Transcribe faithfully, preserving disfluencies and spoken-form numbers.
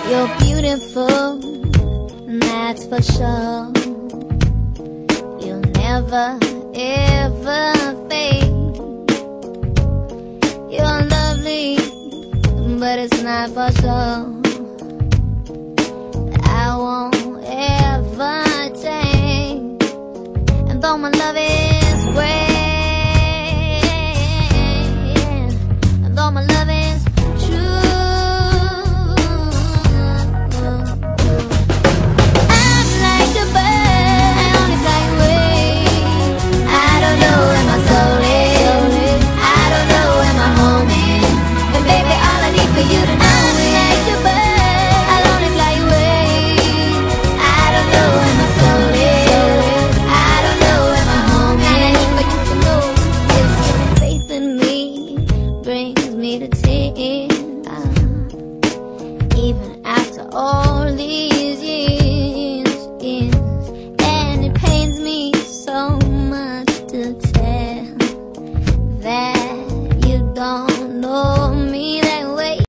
You're beautiful, and that's for sure. You'll never, ever fade. You're lovely, but it's not for sure. I won't ever change. And though my love is great, and though my love is true, I'm like a bird, I only fly away. I don't know where my soul is, I don't know where my home is, but baby, all I need for you to know is I'm like a bird, I'll only fly away. I don't know where my soul is, I don't know where my home is, all I need for you to know is your faith in me brings me to tears. Even after all these